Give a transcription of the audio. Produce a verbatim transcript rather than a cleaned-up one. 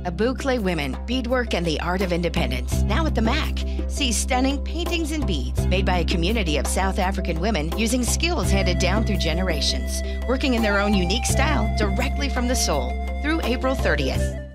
Ubuhle Women, Beadwork and the Art of Independence, now at the M A C. See stunning paintings and beads made by a community of South African women using skills handed down through generations, working in their own unique style directly from the soul through April thirtieth.